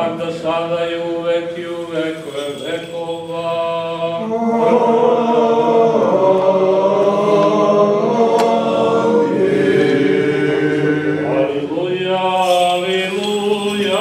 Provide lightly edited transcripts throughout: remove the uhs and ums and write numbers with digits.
pravda sada i uvek i u vekove vekova. Aleluja, aleluja,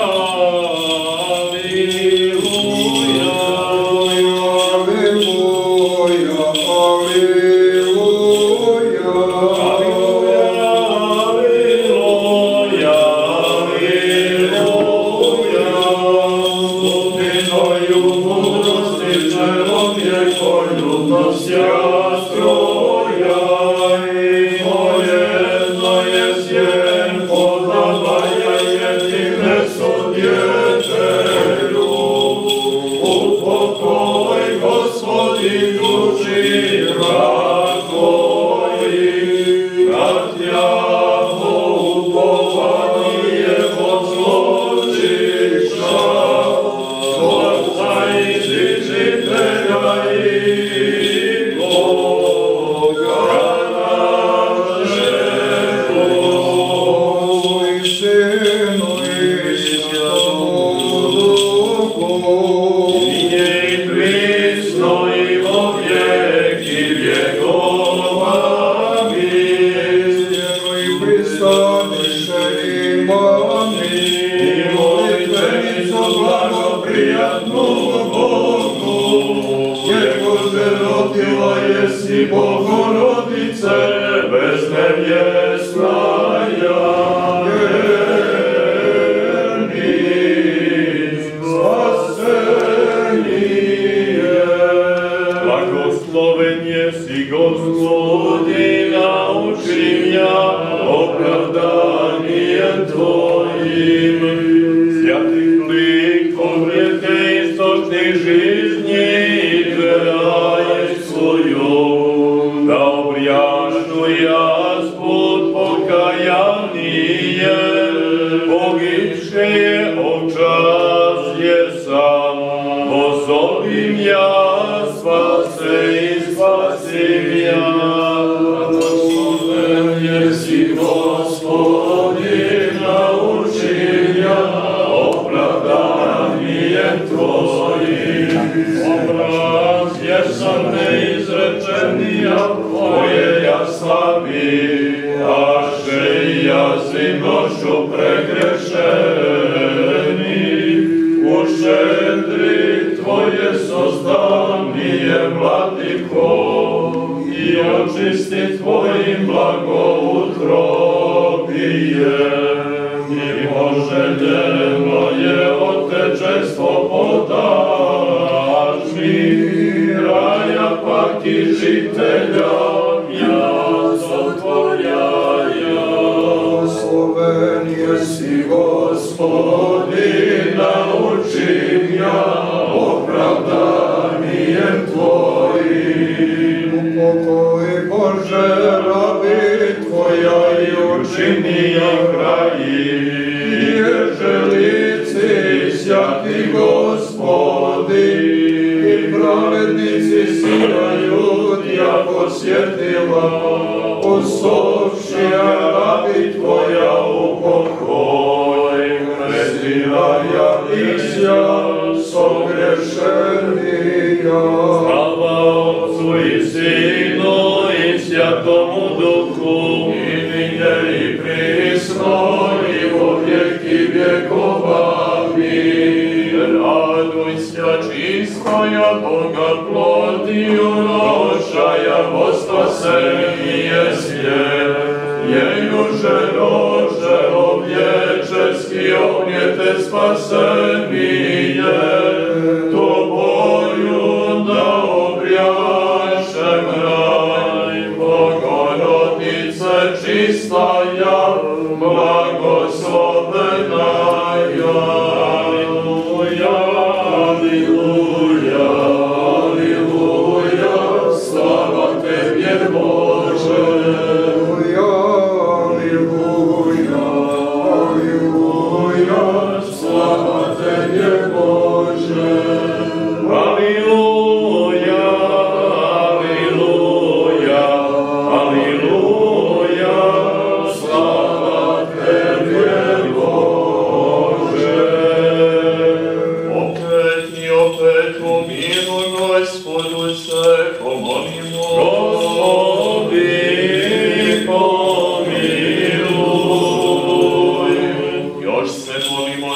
Slava Tebe,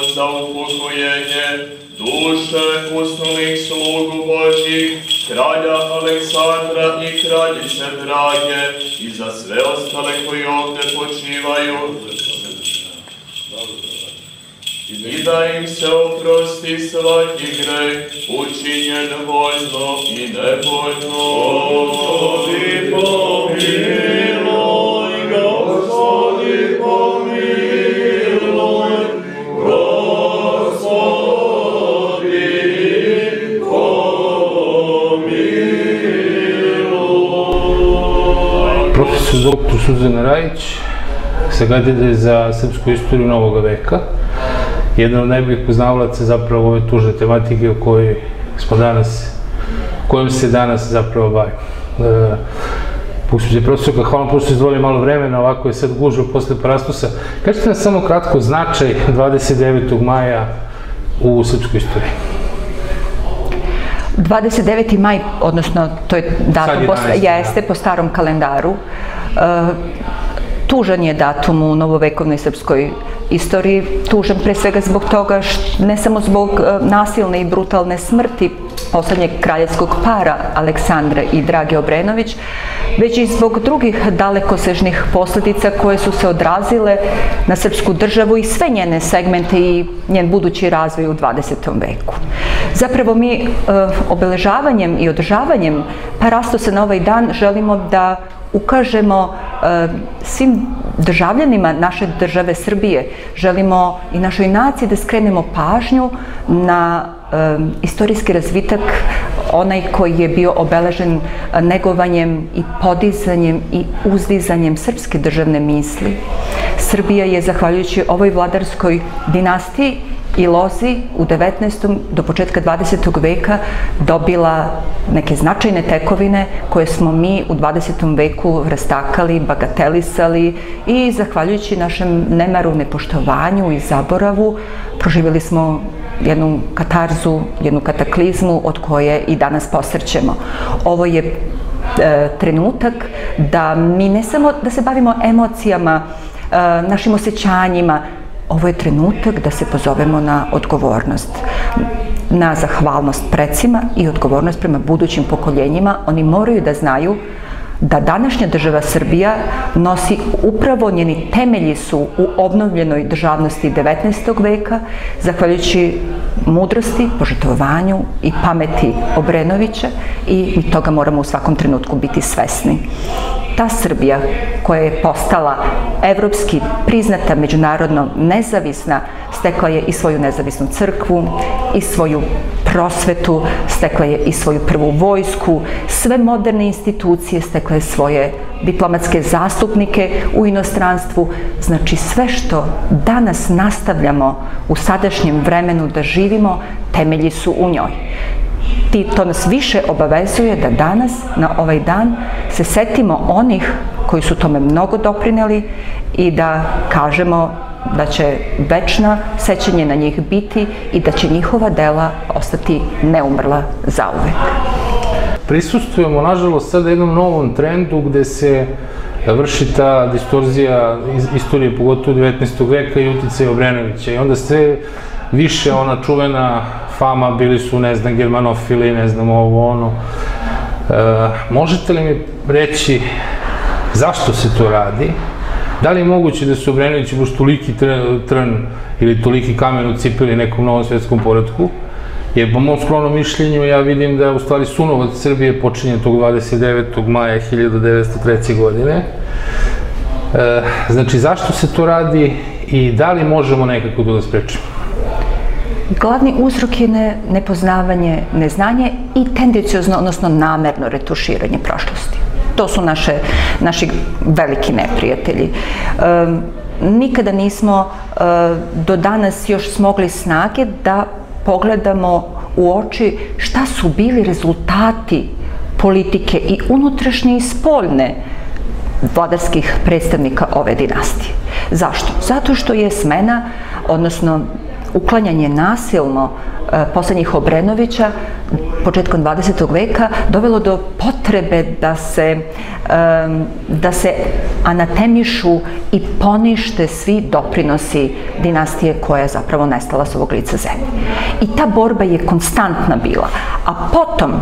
za upokojenje duše usnulih slugu Božjih, kralja Aleksandra i kraljice Drage, i za sve ostale koji ovde počivaju, i da im se oprosti svaki greh, učinjen voljno i nevoljno. Gospodi pomiluj, Gospodi pomiluj, Gospodi pomiluj. Profesor dr. Suzana Rajić, sagledatelj za srpsku istoriju novog veka, jedna od najboljih poznavalaca zapravo ove tužne tematike kojom se danas zapravo bavimo. Gospođe profesorka, hvala vam što izdvojili malo vremena, ovako je sad gužva posle Parastusa. Kažete nam samo kratko značaj 29. maja u srpskoj istoriji. 29. maj, odnosno to je datum, jeste po starom kalendaru. Tužan je datum u novovekovnoj srpskoj istoriji, tužan pre svega zbog toga, ne samo zbog nasilne i brutalne smrti poslednjeg kraljevskog para Aleksandra i Drage Obrenović, već i zbog drugih dalekosežnih posledica koje su se odrazile na srpsku državu i sve njene segmente i njen budući razvoj u 20. veku. Zapravo mi obeležavanjem i održavanjem Parastusa na ovaj dan želimo da ukažemo svim državljanima naše države Srbije, želimo i našoj naciji da skrenemo pažnju na istorijski razvitak, onaj koji je bio obeležen negovanjem i podizanjem i uzdizanjem srpske državne misli. Srbija je, zahvaljujući ovoj vladarskoj dinastiji i lozi u 19. do početka 20. veka dobila neke značajne tekovine koje smo mi u 20. veku rastakali, bagatelisali i zahvaljujući našem nemaru, nepoštovanju i zaboravu proživjeli smo jednu katarzu, jednu kataklizmu od koje i danas posrćemo. Ovo je trenutak da mi ne samo da se bavimo emocijama, našim osjećanjima, ovo je trenutak da se pozovemo na odgovornost, na zahvalnost precima i odgovornost prema budućim pokoljenjima. Oni moraju da znaju da današnja država Srbija nosi upravo, njeni temelji su u obnovljenoj državnosti 19. veka, zahvaljujući mudrosti, požrtvovanju i pameti Obrenovića, i mi toga moramo u svakom trenutku biti svesni. Ta Srbija koja je postala evropski priznata, međunarodno nezavisna, stekla je i svoju nezavisnu crkvu, i svoju prosvetu, stekla je i svoju prvu vojsku, sve moderne institucije, stekla je svoje diplomatske zastupnike u inostranstvu. Znači sve što danas nastavljamo u sadašnjem vremenu da živimo, temelji su u njoj. To nas više obavezuje da danas, na ovaj dan, se setimo onih koji su tome mnogo doprineli i da kažemo da će večno sećanje na njih biti i da će njihova dela ostati neumrla zauvek. Prisustujemo, nažalost, sada jednom novom trendu gde se vrši ta distorzija istorije, pogotovo 19. veka i uticaj Obrenovića. I onda sve više ona čuvena fama, bili su, ne znam, germanofili, ne znam, ovo, ono. Možete li mi reći zašto se to radi? Da li je moguće da su Obrenovići baš toliki trn ili toliki kamen u cipeli nekom novom svetskom poretku? Jer po mom skromnom mišljenju ja vidim da u stvari sunovac Srbije počinje tog 29. maja 1903. godine. Znači, zašto se to radi i da li možemo nekako to da sprečimo? Glavni uzrok je nepoznavanje, neznanje i tendenciozno, odnosno namerno retuširanje prošlosti. To su naši veliki neprijatelji. Nikada nismo do danas još smogli snage da pogledamo u oči šta su bili rezultati politike i unutrašnje i spoljne vladarskih predstavnika ove dinastije. Zašto? Zato što je smena, odnosno uklanjanje nasilno poslednjih Obrenovića početkom 20. veka dovelo do potrebe da se anatemišu i ponište svi doprinosi dinastije koja je zapravo nestala s ovog lica zemlje. I ta borba je konstantna bila. A potom,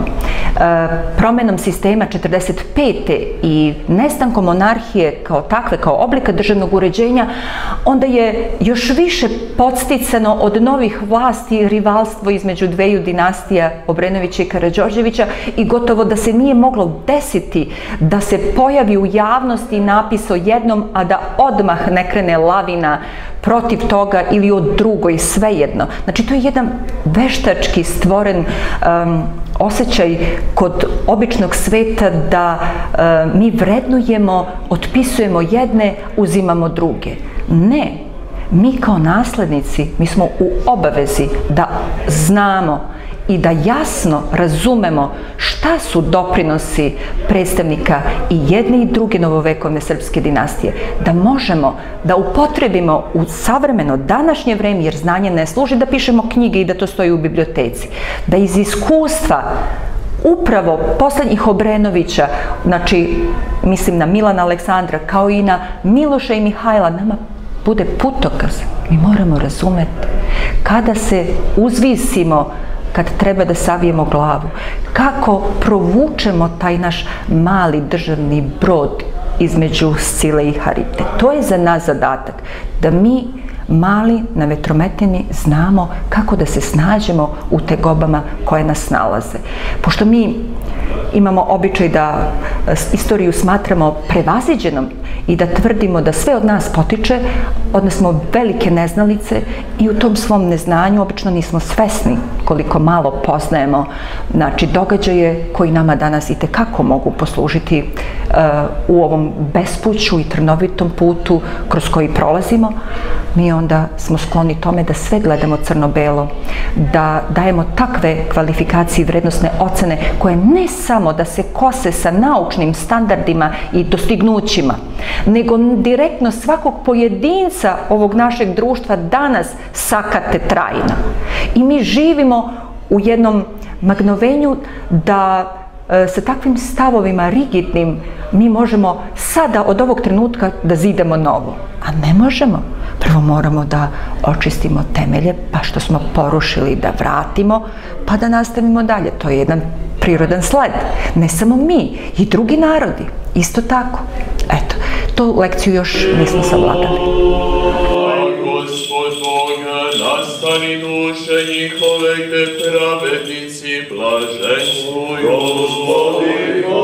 promenom sistema 45. i nestankom monarhije kao takve, kao oblika državnog uređenja, onda je još više podsticano od novih vlasti rivalstvo između dveju dinastija Obrenovića i Karađorđevića i gotovo da se nije moglo desiti da se pojavi u javnosti napis o jednom, a da odmah ne krene lavina protiv toga ili o drugoj, svejedno. Znači, to je jedan veštački stvoren osjećaj kod običnog sveta da mi vrednujemo, otpisujemo jedne, uzimamo druge. Ne, mi kao naslednici, mi smo u obavezi da znamo i da jasno razumemo šta su doprinosi predstavnika i jedne i druge novovekovne srpske dinastije, da možemo da upotrebimo u savremeno današnje vreme, jer znanje ne služi da pišemo knjige i da to stoji u biblioteci, da iz iskustva upravo poslednjih Obrenovića, znači mislim na Milana Aleksandra, kao i na Miloša i Mihajla, nama bude putokaz. Mi moramo razumeti kada se uzvisimo, kad treba da savijemo glavu, kako provučemo taj naš mali državni brod između Scile i Haribde. To je za nas zadatak, da mi mali na vetrometini znamo kako da se snađemo u tegobama koje nas nalaze. Pošto mi imamo običaj da istoriju smatramo prevaziđenom i da tvrdimo da sve od nas potiče, onda smo velike neznalice i u tom svom neznanju obično nismo svesni koliko malo poznajemo, znači, događaje koji nama danas itekako mogu poslužiti u ovom bespuću i trnovitom putu kroz koji prolazimo. Mi onda smo skloni tome da sve gledamo crno-belo, da dajemo takve kvalifikacije i vrednosne ocene koje ne samo da se kose sa naučnim standardima i dostignućima, nego direktno svakog pojedinca ovog našeg društva danas sakate trajno. I mi živimo u jednom magnovenju da sa takvim stavovima rigidnim mi možemo sada od ovog trenutka da zidamo novo. A ne možemo. Prvo moramo da očistimo temelje, pa što smo porušili da vratimo, pa da nastavimo dalje. To je jedan prirodan sled. Ne samo mi, i drugi narodi. Isto tako. Eto, tu lekciju još nismo savladali. Gospod Boga, nastani duše njihove, gde pravednici blaženstvuju. Gospodi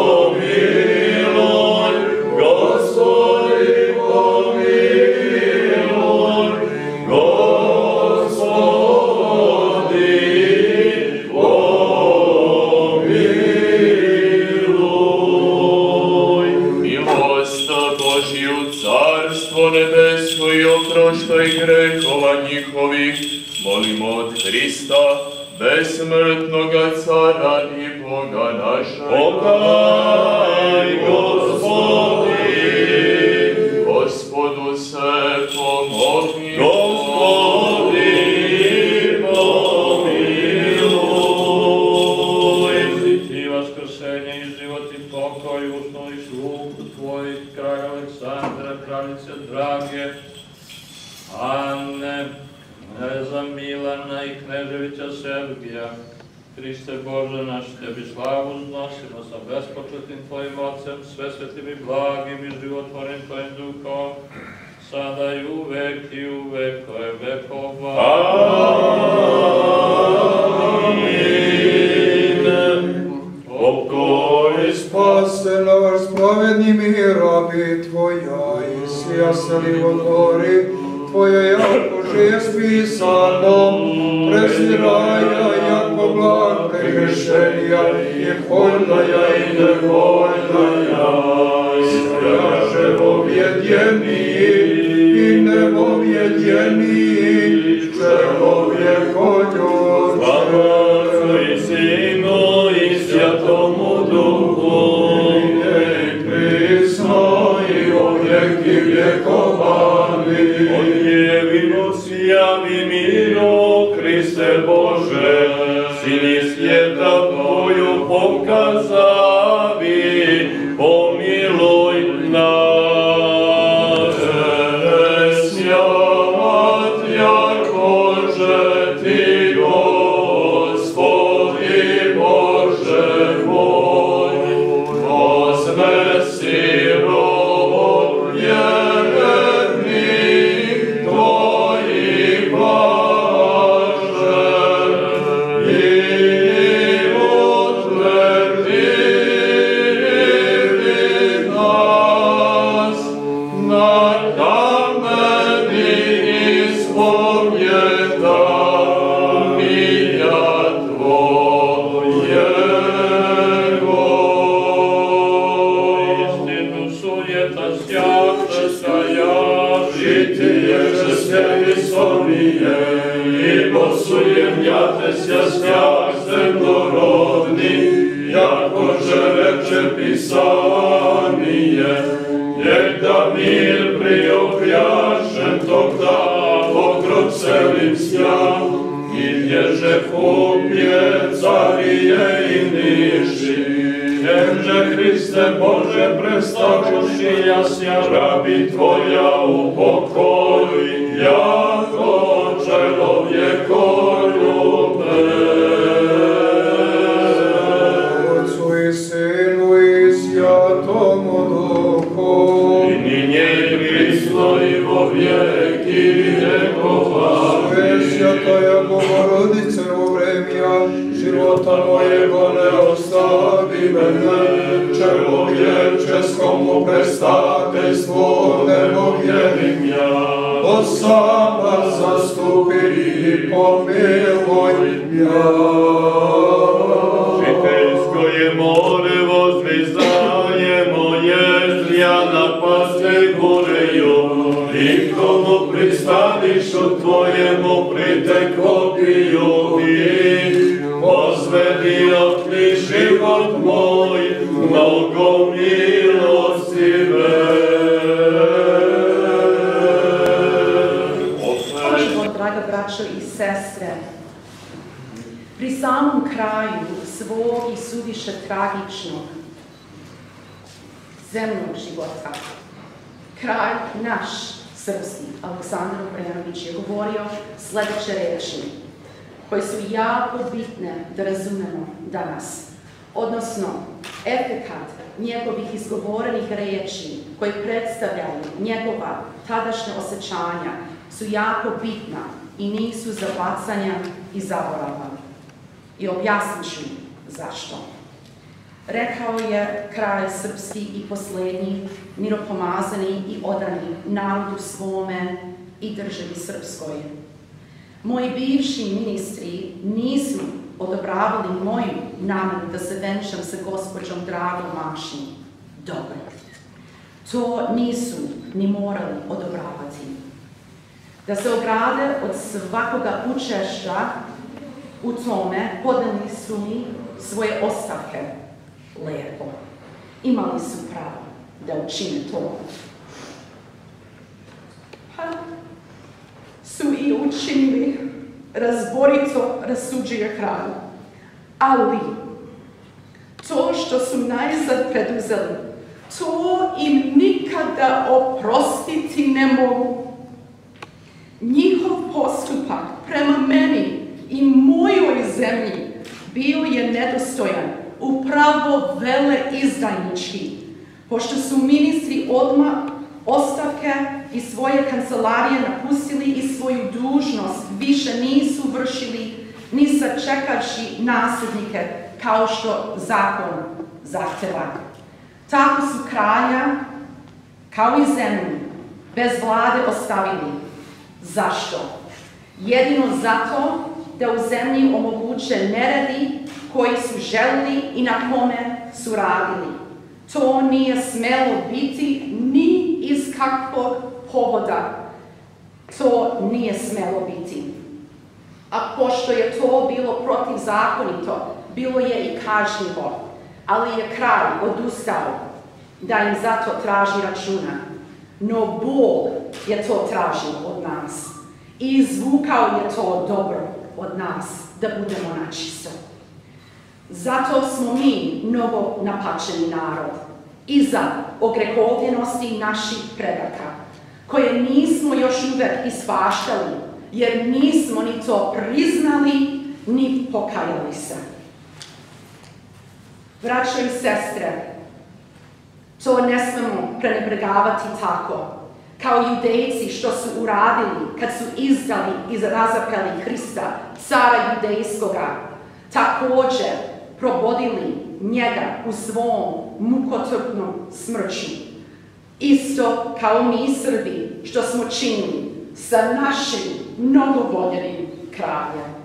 pomiluj, Gospodi pomiluj, Gospodi pomiluj. Milost Božju, carstvo nebesko i oproštaj grehova njihovih, molimo od Hrista, besmrtnoga cara i Boga našega. Podaj, Gospodi, Gospodu se pomogi. Gospodi, pomiluj. Ti vaskrsenje i život i pokoj, usnuli sluhu tvojih, kralja Aleksandra, kraljice Drage, Anne, kneza Milana i kneževića Sergija. Hriste Bože naš, tebi slavu znosimo sa bespočetnim tvojim ocem, svesvetlim i blagim i životvornim tvojim duhom, sada i uvek vekove vekova. Amin. Pokoj spase naš spravedni mi rabi Tvoja i sjaseli odvori Tvoja jako je spisano, preziraja jako blag pregrešenja i voljnaja i nevoljnaja. Straže objedjeniji i neobjedjeniji, čelovjeko ljudče. Slava i Sinu i Svjatomu Duhu, i prisno i o vjeki vjekovani. Odjevimo sjavi miro, Hriste Bože, Sini svijeta ti, Gospodi Bože moj, ozmesi rob vjernih tvojih blaže i utvrdi nas na kameni ispovjedanja Tvojego. Istinu sujeta stjačeska jaži, Žitije že sveti sonije, i posujem jatesja stjak zemnorodni, jako že reče pisanije, jer da mir priopjašen tog da pokrok celim stjan, i vježe kupje, carije i niši, Jemže Hriste Bože prestavuši jasja rabi Tvoja u pokoju, jako čelovjeko ljube. Otcu i Sinu i Svjatomu Duhu, I ninje i prisno i vo vijeki vjekova. Svetoja Bogorodice u vremja života mojego ne ostavi mene, čelovječe s komu prestateljstvo ne vjerim ja. O sama zastupi i pomiluj ja. Žiteljsko je more vozvizdajemo, jezrija napaste gureju, i komu pristanišu Tvojemu priteklo piju, i pozvedi otmi život moj, mnogo milostive. Pošto, draga braćo i sestre, pri samom kraju svog i suviše tragičnog zemnog života, kralj naš srpski, Aleksandar Obrenović, je govorio sljedeće reči, koje su jako bitne da razumemo danas. Odnosno, efekat njegovih izgovorenih reči koje predstavljaju njegova tadašnja osjećanja su jako bitna i nisu za bacanja i zaborava. I objasnit ću zašto. Rekao je kralj srpski i posljednji, miropomazani i odani narodu svome i državi srpskoj. Moji bivši ministri nisu odobravali moju namjeru da se venčam sa gospođom Dragom Mašin. Dobro. To nisu ni morali odobravati. Da se ograde od svakoga učešća u tome, podnijeli su mi svoje ostavke. Lepo. Imali su pravo da učine to. Pa su i učinili, razborito rasuđuje kralj. Ali to što su najzad preduzeli, to im nikada oprostiti ne mogu. Njihov postupak prema meni i mojoj zemlji bio je nedostojan, upravo veleizdajnički, pošto su ministri odmah ostavke i svoje kancelarije napustili i svoju dužnost više nisu vršili ni sačekavši nasljednike kao što zakon zahteva. Tako su kralja, kao i zemlju, bez vlade ostavili. Zašto? Jedino zato da u zemlji omoguće neredi koji su želili i na kome su radili. To nije smelo biti ni iz kakvog povoda. To nije smelo biti. A pošto je to bilo protivzakonito, bilo je i kažnjivo, ali je kralj odustao da im zato traži računa. No Bog je to tražio od nas i izvukao je to dobro od nas da budemo načisto. Zato smo mi mnogo napačeni narod, iza ogrehovljenosti naših predaka, koje nismo još uvek ispaštali, jer nismo ni to priznali, ni pokajali se. Braćo i sestre, to ne smemo prenebregavati tako, kao judejci što su uradili kad su izdali i razapeli Hrista, cara judejskoga, također probodili njega u svom mukotrpnom smrću. Isto kao mi Srbi što smo činili sa našim mnogovoljenim kraljem.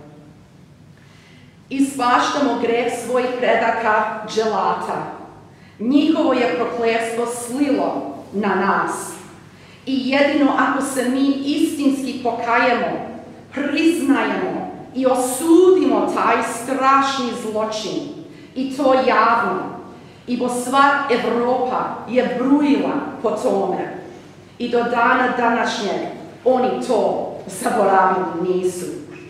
Ispaštamo greh svojih predaka dželata. Njihovo je prokletstvo slilo na nas. I jedino ako se mi istinski pokajemo, priznajemo i osudimo taj strašni zločin, i to javno, ibo sva Evropa je brujila po tome. I do dana današnjeg oni to zaboravili nisu.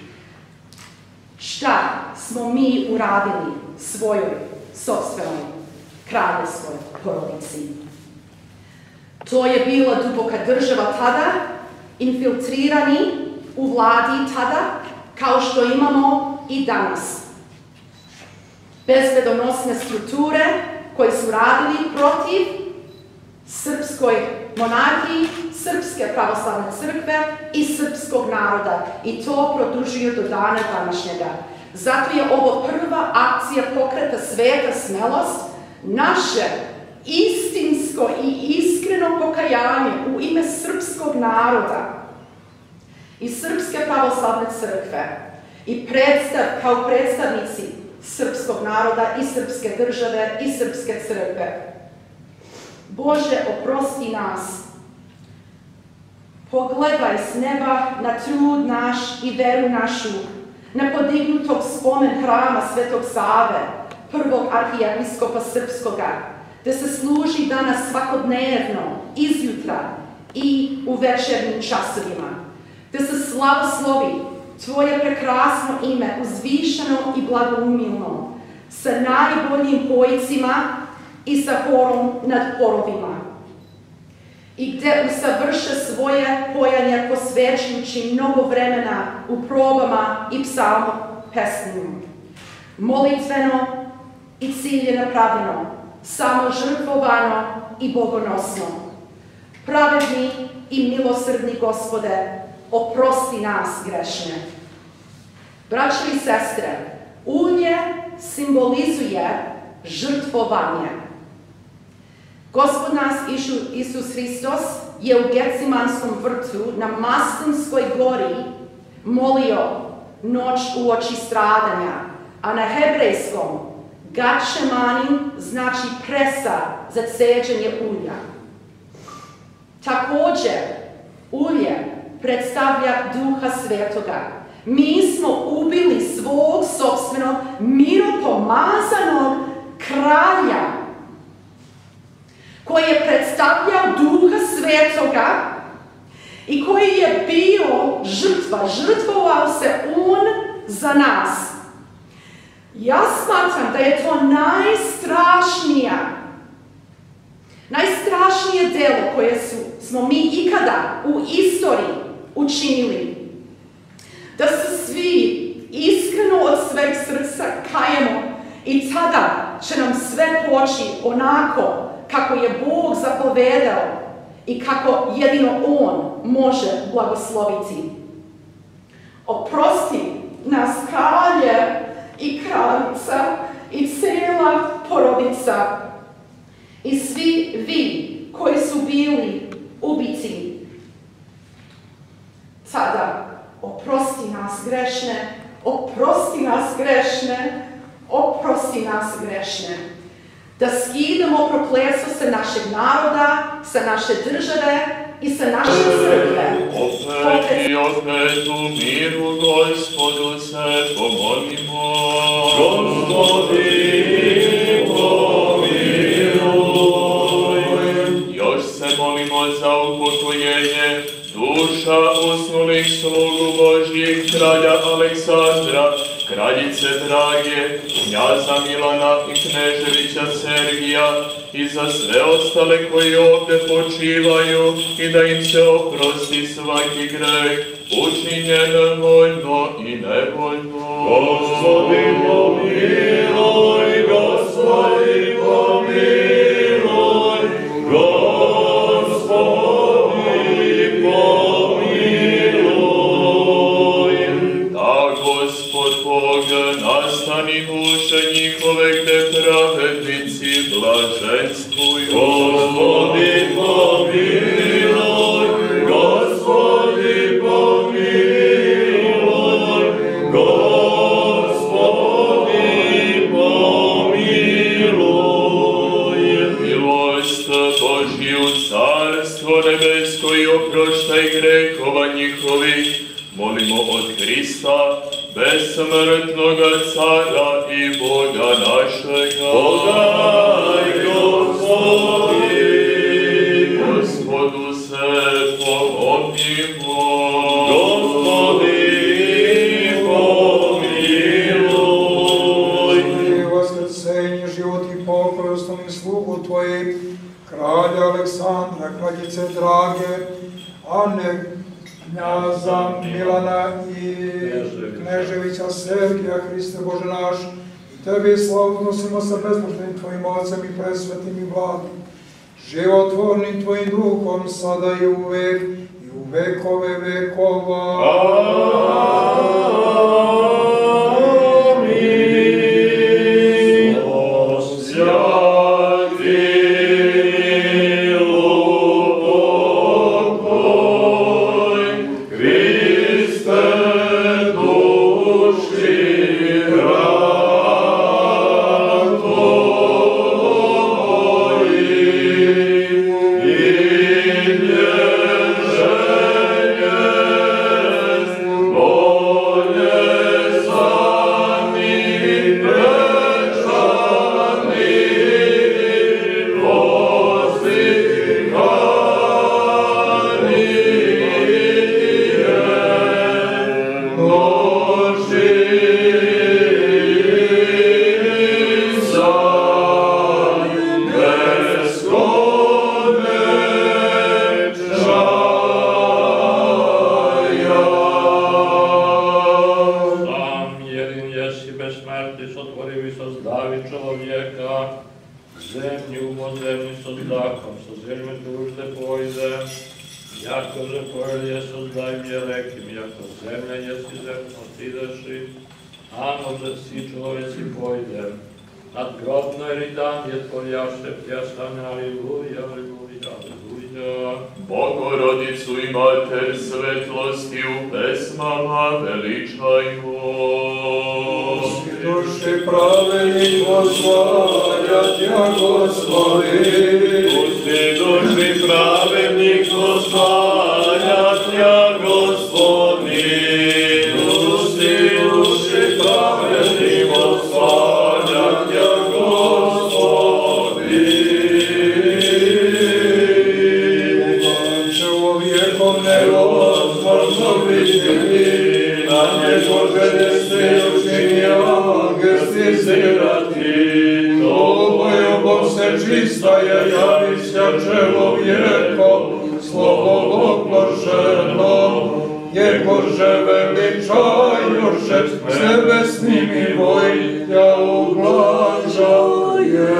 Šta smo mi uradili svojoj sopstvenoj kraljevskoj porodici? To je bila duboka država tada, infiltrirani u vladi tada, kao što imamo i danas. Bezbedonosne strukture koje su radili protiv srpskoj monarhiji, Srpske pravoslavne crkve i srpskog naroda. I to produžuje do dana današnjega. Zato je ovo prva akcija pokreta Sveta smelost, naše istinsko i iskreno pokajanje u ime srpskog naroda i Srpske pravoslavne crkve i kao predstavnici srpskog naroda i srpske države i srpske crkve. Bože, oprosti nas. Pogledaj s neba na trud naš i veru našu, na podignutog spomen hrama Svetog Save, prvog arhijepiskopa srpskoga, da se služi danas svakodnevno, izjutra i u večernjim časovima, da se slavoslovi Tvoje prekrasno ime, uzvišeno i blagoumilno, sa najboljim pojcima i sa horom nad horovima. I gde usavrše svoje pojanje posvećujući mnogo vremena u probama i psalmopesnima. Molitveno i ciljeno napravljeno, samožrtvovano i bogonosno. Pravedni i milosrdni Gospode, oprosti nas grešne. Braćo i sestre, ulje simbolizuje žrtvovanje. Gospod nas Isus Hristos je u Gecimanskom vrtu na Maslinskoj gori molio noć uoči stradanja, a na hebrejskom Gačemanin znači presa za ceđenje ulja. Također, ulje predstavlja Duha Svetoga. Mi smo ubili svog sopstvenog miropomazanog kralja koji je predstavljao Duha Svetoga i koji je bio žrtva. Žrtvovao se on za nas. Ja smatram da je to najstrašnije delo koje smo mi ikada u istoriji učinili. Da se svi iskreno od sveg srca kajemo i tada će nam sve poći onako kako je Bog zapovedao i kako jedino On može blagosloviti. Oprosti nas, kralje i kraljica i cijela porodica i svi vi koji su bili ubiti. Sada oprosti nas grešne, oprosti nas grešne, oprosti nas grešne. Da skidamo prokletstvo sa našeg naroda, sa naše države i sa naše crkve. Opet i opet u miru Gospodu se pomolimo. Gospodi, pomiluj. Još se molimo za upokojenje duša usnulih slugu Božjih, kralja Aleksandra, kraljice Drage, knjaza Milana i kneževića Sergija i za sve ostale koji ovdje počivaju i da im se oprosti svaki greh učinjen voljno i nevoljno. Gospodi pomiluj, Gospodi pomiluj, Gospodi pomiluj. Da Gospod Bog nastani duše njihove gde pravednici blaženstvuju. Gospodi pomiluj, Gospodi pomiluj, Gospodi pomiluj. Milost Božju, carstvo nebesko i oproštaj grehova njihovih, molimo od Hrista, besmrtnoga cara i Boga našega. Podaj, Gospodi, Gospodu se pomolimo. Gospodi pomiluj. Vaskrsenje, život i pokoj osnovni slugu Tvojih, kralja Aleksandra, kraljice Drage, Ane, knjaza Milana i kneževića Sergija, Hriste Bože naš, i Tebi slavu nosimo sa bezbožnim Tvojim Ocem i presvetim i blagim, životvornim Tvojim duhom, sada i uvek, i u vekove vekova. Bogorodicu i Mater svetlosti u pesmama veličajmo. Pusti duši pravednih oslavlja Tja, Gospodi. Pusti duši pravednih oslavlja Tja, Gospodi. Pusti duši pravednih oslavlja Tja, Gospodi. Nevozможno vidjeti, na njego želje se učinja, gesti zirati. Tvoje Bog se čista je javića čelovjeko, slovo obloženo, je Bože veličajoše, s nebesnim i vojtja ublažaje.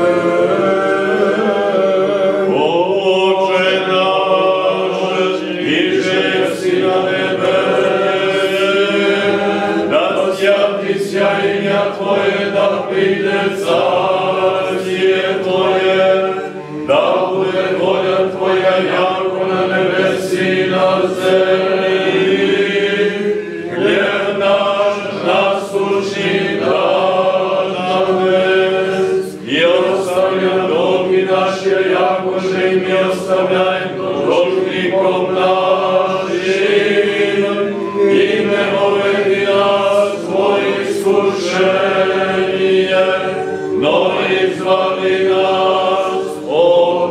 Tvoje, da pride carstije Tvoje, da bude volja Tvoja jako na nebesi i na zemlji. Hljeb naš nasušni daj nam dnes i ostavljaj dolgi naše, jakože i mi ostavljaj dužnikom našim, i ne dovedi nas svojih iskušenje, no izbavi nas od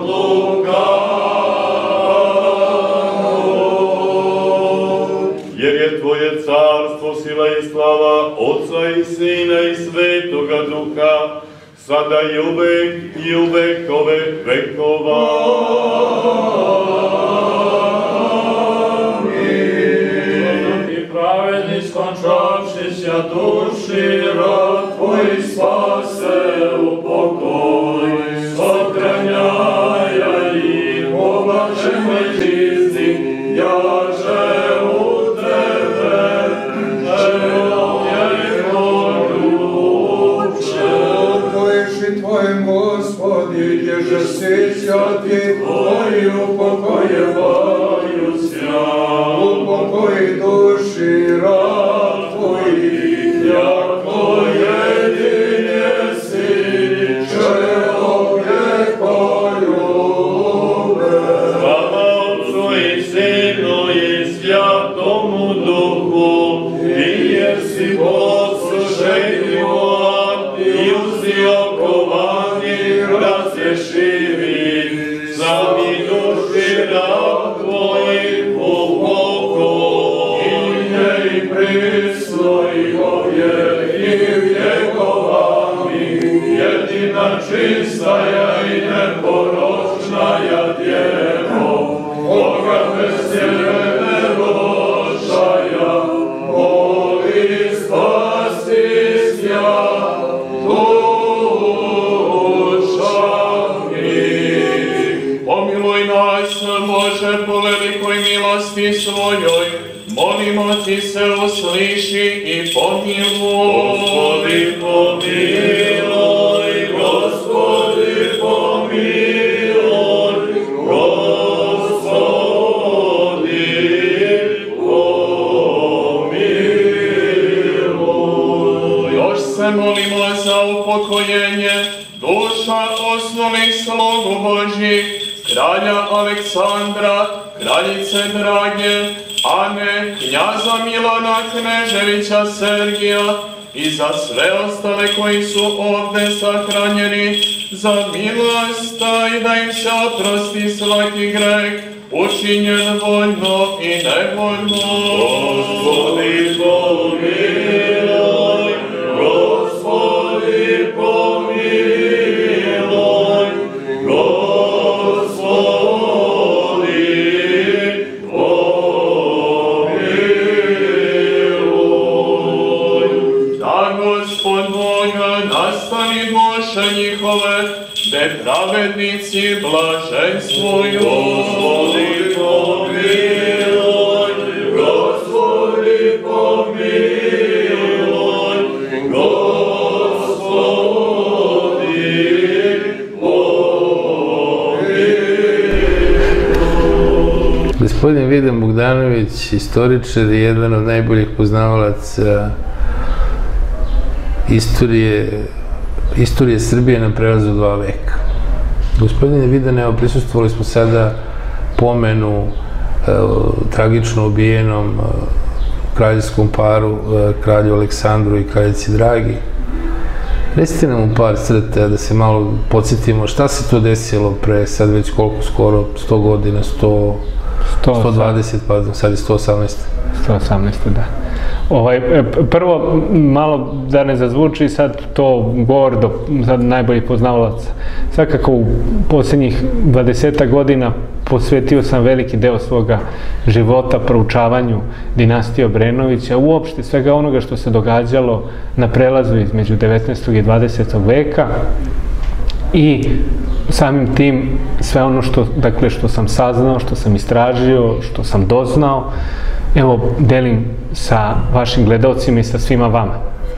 lukavog. Jer je Tvoje carstvo, sila i slava Otca i Sina i Svetoga Duha, sada i uvek i u vekove vekova. Amin. očavšися duši, rod Tvoj spase u pokoj, sokranjaja i oblačenoj žizni, jaže u Tebe, Tvojim, Gospodi, gdježe si svjati, Tvoji upokojevaju sja. Upokoji duši rad Tvojih, jako jedinje si, čovjeko ljube. Slava Otcu i Sinu i Svjatomu Duhu, Ti jesi poslušaj život i uziokovani razješivi, sami duši rad Tvojih upokoj. I prislo i ovdje i vjekovami, jedina čistaja i neporočnaja Djevo, Boga besjene rošaja, voli spasti sja dušami. Pomiluj nas, Bože, po velikoj milosti svojoj, molimo Ti se usliši i pomiluj. Gospodi pomiluj, Gospodi pomiluj, Gospodi pomiluj. Još se molimo za upokojenje duša osnovnih slogu Božjih, kralja Aleksandra, kraljice Drage, Ane, knjaza Milana Kneževića Sergija i za sve ostale koji su ovde sahranjeni, za milost i da im se oprosti svaki greh, učinjen voljno i nevoljno. Gospodi pomiluj, Gospodi pomiluj, Gospodi pomiluj. Da, Gospod Bog, nastani duše njihove, de pravednici blaženstvuju. Gospodi pomiluj, Gospodi pomiluj, Gospodi pomiluj. Gospodin Vida Bogdanović, istoričar, je jedan od najboljih poznavalaca istorije Srbije na prelazu 2 veka. Gospodine Vidane, evo, prisustvovali smo sada pomenu tragično ubijenom kraljevskom paru, kralju Aleksandru i kraljici Dragi. Recite nam u par crta da se malo podsjetimo šta se to desilo pre sad već koliko, skoro 100 godina, 120, pardon, sad je 118. 118, da. Prvo, malo da ne zazvuči sad to gordo, sad najbolji poznavalac. Svakako u posljednjih 20 godina posvetio sam veliki deo svoga života proučavanju dinastije Obrenovića, uopšte svega onoga što se događalo na prelazu između 19. i 20. veka i samim tim sve ono što sam saznao, što sam istražio, što sam doznao, evo, delim sa vašim gledalcima i sa svima vama.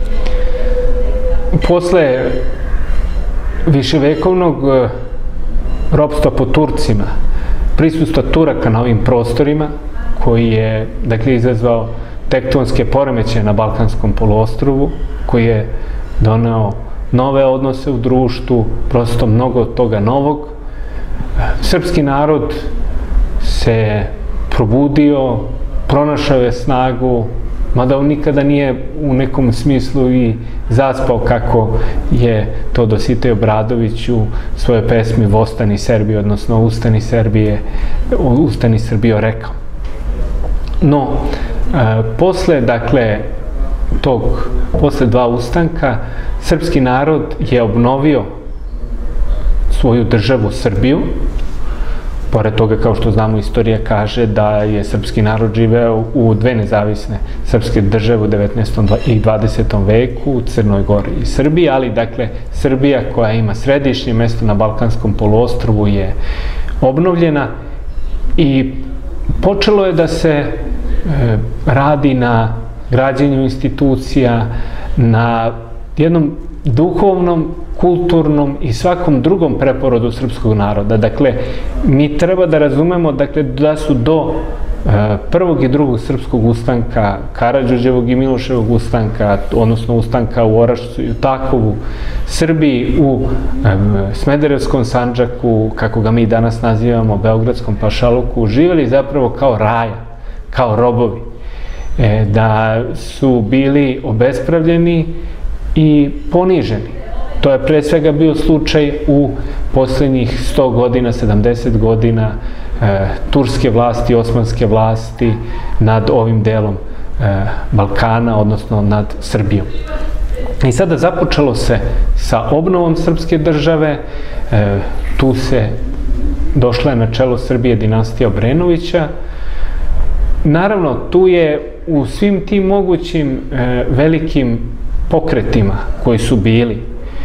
Posle viševekovnog ropstva po Turcima, prisustva Turaka na ovim prostorima, koji je, dakle, izazvao tektonske poremećaje na Balkanskom poluostrvu, koji je doneo nove odnose u društvu, prosto mnogo toga novog, srpski narod se probudio, pronašao je snagu, mada on nikada nije u nekom smislu i zaspao kako je to Dositej Obradović u svojoj pesmi Vostani Srbije, odnosno Ustani Srbijo rekao. No, posle, dakle, posle 2 ustanka, srpski narod je obnovio svoju državu Srbiju, Pored toga, kao što znamo, istorija kaže da je srpski narod živeo u dve nezavisne srpske države u 19. i 20. veku, u Crnoj Gori i Srbiji, ali dakle Srbija koja ima središnje mesto na Balkanskom poluostrvu je obnovljena i počelo je da se radi na građenju institucija, na jednom duhovnom, kulturnom i svakom drugom preporodu srpskog naroda. Dakle, mi treba da razumemo da su do prvog i drugog srpskog ustanka, Karađorđevog i Miloševog ustanka, odnosno ustanka u Orašcu i u Takovu, Srbiji u Smederevskom Sandžaku, kako ga mi danas nazivamo, Beogradskom pašaluku, živjeli zapravo kao raja, kao robovi. Da su bili obespravljeni i poniženi. To je pre svega bio slučaj u poslednjih 100 godina, 70 godina turske vlasti, osmanske vlasti nad ovim delom Balkana, odnosno nad Srbijom. I sada započelo se sa obnovom srpske države, tu se došla je na čelo Srbije dinastija Obrenovića. Naravno, tu je u svim tim mogućim velikim pokretima koji su bili,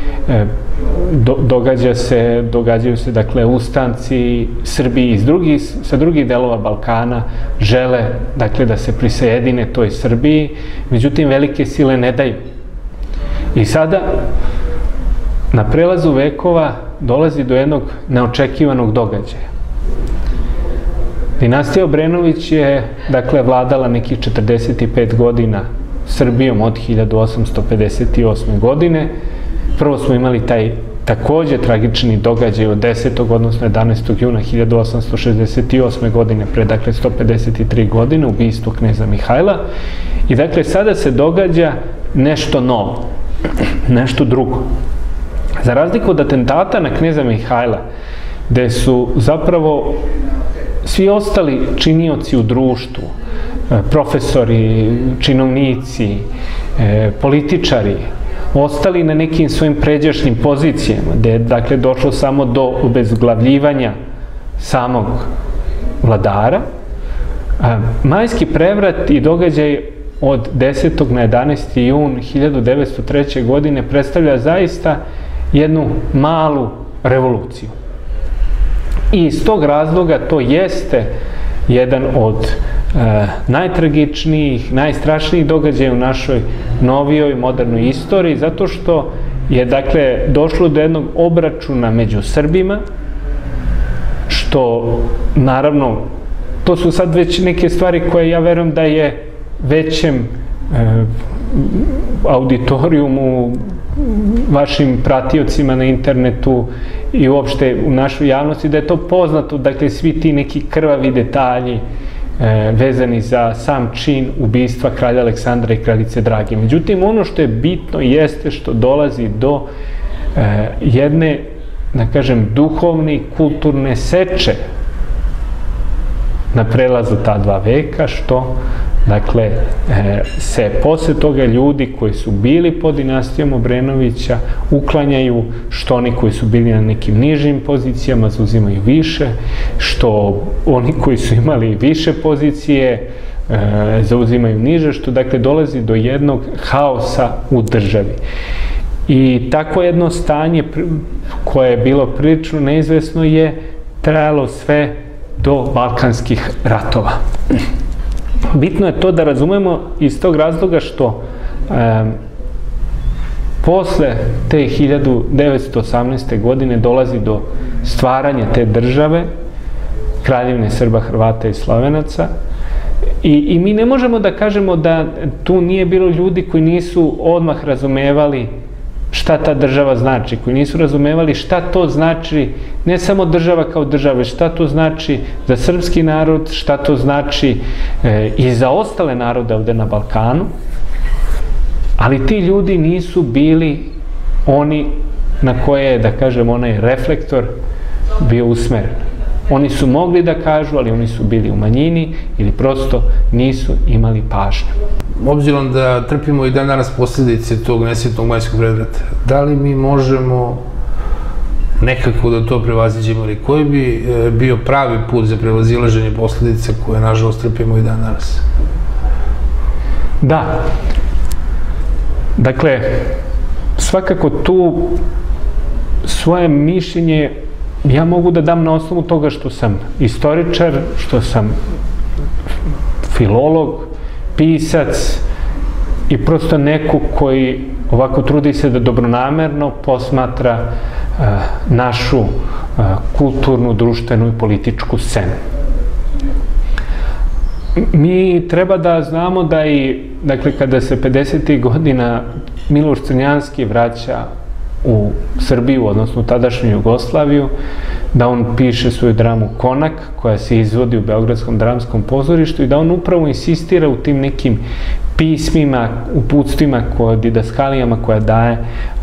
događaju se dakle ustanci Srbiji sa drugih delova Balkana žele dakle da se prisajedine toj Srbiji, međutim velike sile ne daju. I sada na prelazu vekova dolazi do jednog neočekivanog događaja. Dinastija Obrenović je dakle vladala nekih 45 godina Srbijom od 1858. godine. Prvo smo imali taj takođe tragični događaj od 10. odnosno 11. juna 1868. godine, pre dakle 153 godine, ubistvo kneza Mihajla. I dakle sada se događa nešto novo, nešto drugo. Za razliku od atentata na kneza Mihajla, gde su zapravo svi ostali činioci u društvu, profesori, činovnici, političari, ostali na nekim svojim pređašnjim pozicijama, gde je dakle došlo samo do obezglavljivanja samog vladara. Majski prevrat i događaj od 10. na 11. jun 1903. godine predstavlja zaista jednu malu revoluciju. I iz tog razloga to jeste jedan od najtragičnijih, najstrašnijih događaja u našoj novijoj, modernoj istoriji, zato što je, dakle, došlo do jednog obračuna među Srbima, što, naravno, to su sad već neke stvari koje ja verujem da je većem auditorijumu, vašim pratiocima na internetu i uopšte u našoj javnosti, da je to poznato, dakle, svi ti neki krvavi detalji vezani za sam čin ubistva kralja Aleksandra i kraljice Drage. Međutim, ono što je bitno jeste što dolazi do jedne, da kažem, duhovne i kulturne seče na prelazu ta dva veka, što, dakle, se posle toga ljudi koji su bili pod dinastijom Obrenovića uklanjaju, što oni koji su bili na nekim nižim pozicijama zauzimaju više, što oni koji su imali više pozicije zauzimaju niže, što, dakle, dolazi do jednog haosa u državi. I takvo jedno stanje koje je bilo prilično neizvesno je trajalo sve do Balkanskih ratova. Bitno je to da razumemo iz tog razloga što posle te 1918. godine dolazi do stvaranja te države, Kraljevine Srba, Hrvata i Slavenaca, i mi ne možemo da kažemo da tu nije bilo ljudi koji nisu odmah razumevali šta ta država znači, koji nisu razumevali šta to znači, ne samo država kao država, šta to znači za srpski narod, šta to znači i za ostale narode ovde na Balkanu, ali ti ljudi nisu bili oni na koje je, da kažem, onaj reflektor bio usmeren. Oni su mogli da kažu, ali oni su bili u manjini ili prosto nisu imali pažnju. Obzirom da trpimo i dan danas posljedice tog nesretnog majskog prevrata, da li mi možemo nekako da to prevaziđemo, ali koji bi bio pravi put za prevazilaženje posledica koje, nažalost, trpimo i dan danas? Da. Dakle, svakako tu svoje mišljenje ja mogu da dam na osnovu toga što sam istoričar, što sam filolog, pisac i prosto neko koji ovako trudi se da dobronamerno posmatra našu kulturnu, društvenu i političku scenu. Mi treba da znamo da i, dakle, kada se 50. godina Miloš Crnjanski vraća u Srbiju, odnosno tadašnju Jugoslaviju, da on piše svoju dramu Konak, koja se izvodi u Beogradskom dramskom pozorištu i da on upravo insistira u tim nekim pismima, uputstvima, didaskalijama koja daje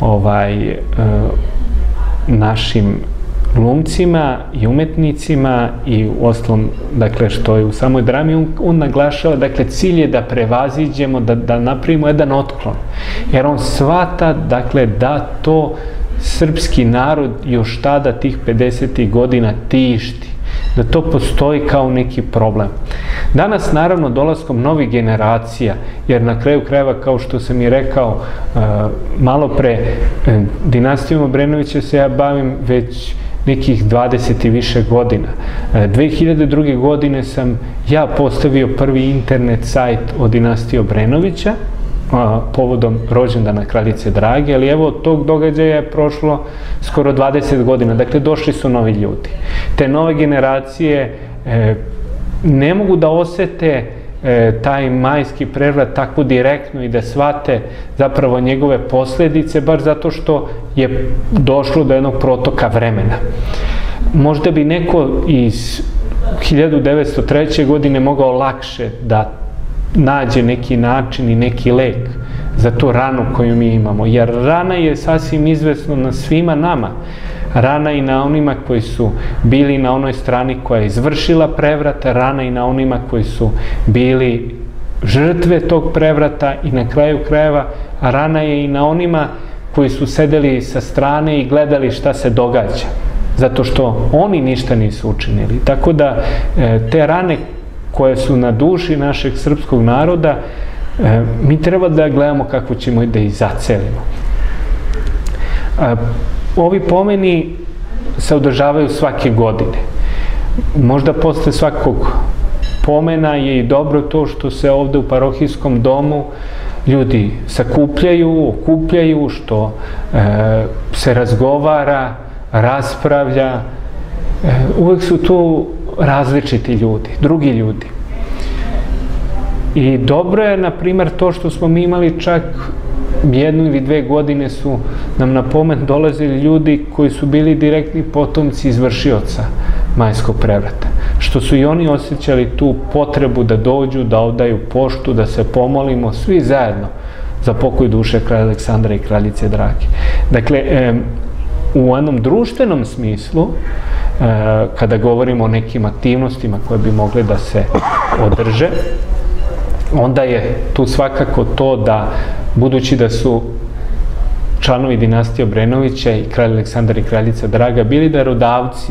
našim glumcima i umetnicima i uostalom, dakle, što je u samoj drami, on naglašava, dakle, cilj je da prevaziđemo, da napravimo jedan otklon. Jer on shvata, dakle, da to srpski narod još tada, tih 50. godina, tišti. Da to postoji kao neki problem. Danas, naravno, dolaskom novih generacija, jer na kraju krajeva, kao što sam i rekao malo pre, dinastijom Obrenovića se ja bavim već nekih 20 i više godina. 2002. godine sam ja postavio prvi internet sajt o dinastiji Obrenovića, povodom rođendana kraljice Drage, ali evo od tog događaja je prošlo skoro 20 godina, dakle došli su novi ljudi. Te nove generacije ne mogu da osete taj majski prevrat tako direktno i da shvate zapravo njegove posledice, baš zato što je došlo do jednog protoka vremena. Možda bi neko iz 1903. godine mogao lakše da nađe neki način i neki lek za tu ranu koju mi imamo, jer rana je sasvim izvesno na svima nama. Rana i na onima koji su bili na onoj strani koja je izvršila prevrat, rana i na onima koji su bili žrtve tog prevrata i na kraju krajeva rana je i na onima koji su sedeli sa strane i gledali šta se događa, zato što oni ništa nisu učinili. Tako da te rane koje su na duši našeg srpskog naroda, mi treba da gledamo kako ćemo da ih zacelimo. Ovi pomeni se održavaju svake godine. Možda posle svakog pomena je i dobro to što se ovde u parohijskom domu ljudi sakupljaju, okupljaju, što se razgovara, raspravlja. Uvek su tu različiti ljudi, drugi ljudi. I dobro je, na primer, to što smo mi imali čak 1 ili 2 godine su nam na pomen dolazili ljudi koji su bili direktni potomci izvršioca majskog prevrata. Što su i oni osjećali tu potrebu da dođu, da odaju poštu, da se pomolimo svi zajedno za pokoj duše kralja Aleksandra i kraljice Drage. Dakle, u jednom društvenom smislu, kada govorimo o nekim aktivnostima koje bi mogle da se održe, onda je tu svakako to da, budući da su članovi dinastije Obrenovića i kralj Aleksandar i kraljica Draga bili darodavci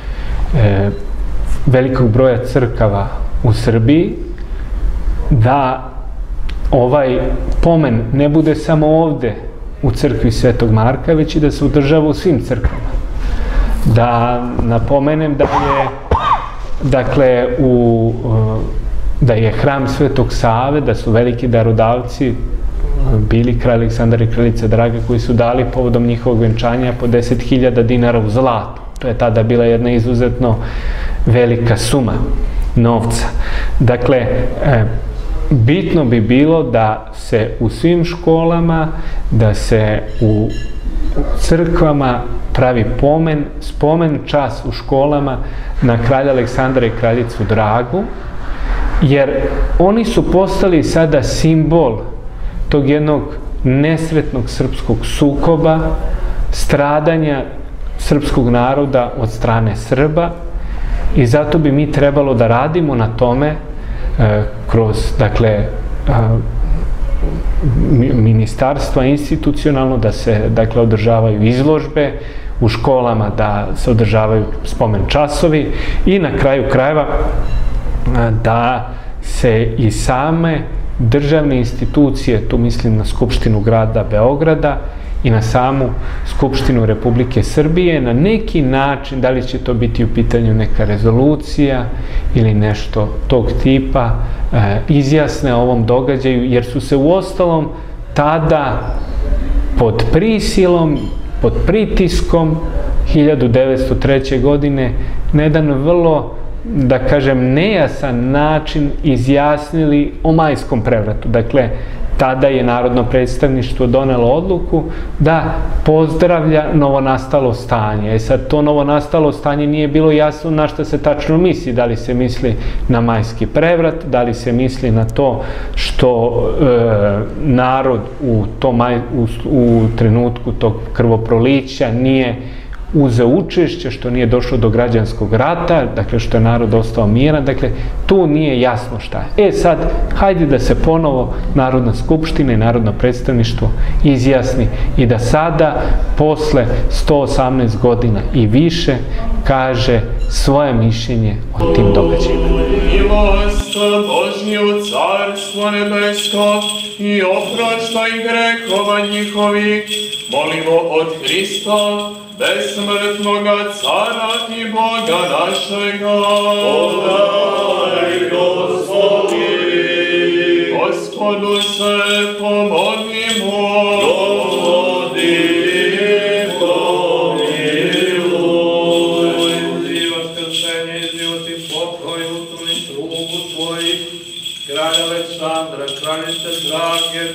velikog broja crkava u Srbiji, da ovaj pomen ne bude samo ovde u crkvi Svetog Marka, već i da se održava u svim crkvama. Da napomenem da je, dakle, da je hram Svetog Save, da su veliki darodavci bili kralj Aleksandar i kraljica Draga, koji su dali povodom njihovog venčanja po 10.000 dinara u zlatu. To je tada bila jedna izuzetno velika suma novca. Dakle, bitno bi bilo da se u svim školama, da se u crkvama pravi spomen čas u školama na kralja Aleksandra i kraljicu Dragu, jer oni su postali sada simbol tog jednog nesretnog srpskog sukoba, stradanja srpskog naroda od strane Srba, i zato bi mi trebalo da radimo na tome kroz, dakle, ministarstva institucionalno, da se, dakle, održavaju izložbe u školama da se održavaju spomen časovi i na kraju krajeva da se i same državne institucije, tu mislim na Skupštinu grada Beograda i na samu Skupštinu Republike Srbije, na neki način, da li će to biti u pitanju neka rezolucija ili nešto tog tipa, izjasne o ovom događaju, jer su se uostalom tada pod prisilom, pod pritiskom 1903. godine na jedan vrlo, da kažem, nejasan način izjasnili o majskom prevratu. Dakle, tada je Narodno predstavništvo donelo odluku da pozdravlja novonastalo stanje. Sad, to novonastalo stanje nije bilo jasno na šta se tačno misli. Da li se misli na majski prevrat, da li se misli na to što narod u trenutku tog krvoprolića nije uzeo učešće, što nije došlo do građanskog rata, dakle što je narod ostao miran, dakle tu nije jasno šta je. Sad, hajde da se ponovo Narodna skupština i Narodno predstavništvo izjasni i da sada, posle 118 godina i više, kaže svoje mišljenje o tim događajima. Milost Božju, Carstvo nebesko i oproštaj grehova njihovi, molimo od Hrista, besmrtnoga Cara i Boga našega. Podaj, Gospodi! Gospodu se pomolimo! Gospodi, pomiluj! Uzi vaskrsenje i život i pokoj utuli slugu tvojih, kralja Aleksandra, kraljice drage,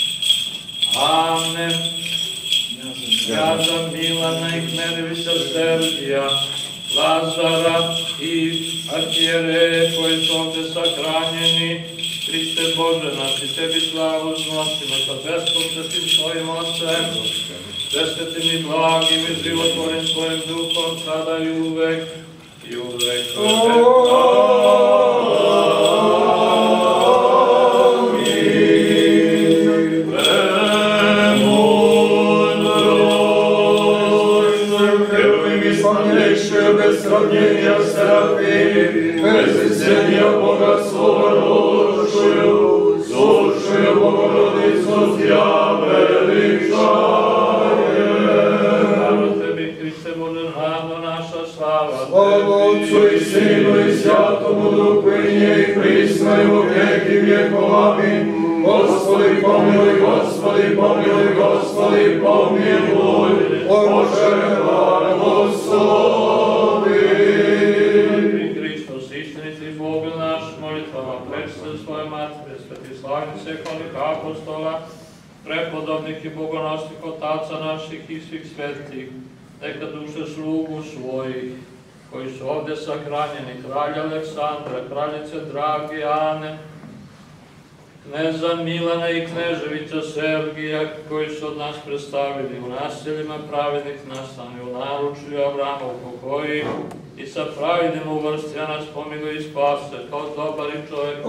Ane, Kjaza Milana i Kneževića Sergija, Lazara i arhijereje koji su ovde sahranjeni, Hriste Bože naši, tebi slavu znosimo sa bespočetim svojim Otcem, besvetim i blagim i životvorim svojim duhom, sada i uvek, i uvek. Bez sravnjenja serafim, bez izcenja Boga slova rošuju, slušuju Bogorodicu tja veličaje. Slava tebi, Hriste Bože, nado naša slava. Slava Otcu i Sinu i Svjatomu Duhu i njej prisna i u vijeki vjekova. Amin. Gospodi pomiluj, Gospodi pomiluj, Gospodi pomiluj, Bože blagoslovi. Hristos, istiniti Bog naš, molitvama prečite svoje matke, sveti slavnice, kolik apostola, prepodobnih i bogonosnih otaca naših i svih svetih, neka duše slugu svojih, koji su ovde sahranjeni, kralja Aleksandra, kraljice drage Ane, kneza Milana i Kneževića Sergija, koji su od nas predstavili u naseljima pravednih nastani, u naručju Avramov pokoji i sa pravednim uvrsti, a nas pomiluj i spase, kao dobar i čovjek.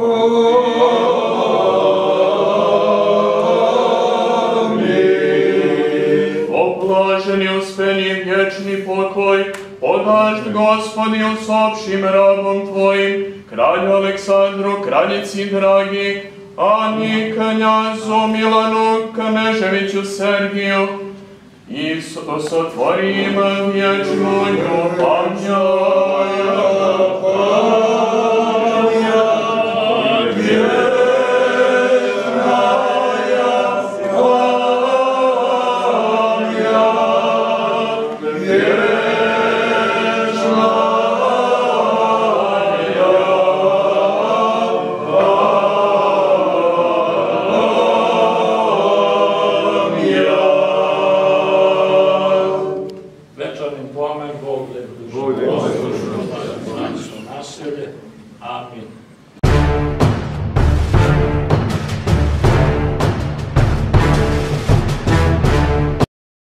Oblaženi uspeni vječni pokoj, podaš Gospodi usopšim rabom Tvojim, kralju Aleksandru, kraljici dragi, Ani, knjazu Milanu, Kneževiću Sergiju, i sotvorim vječnu ljubav.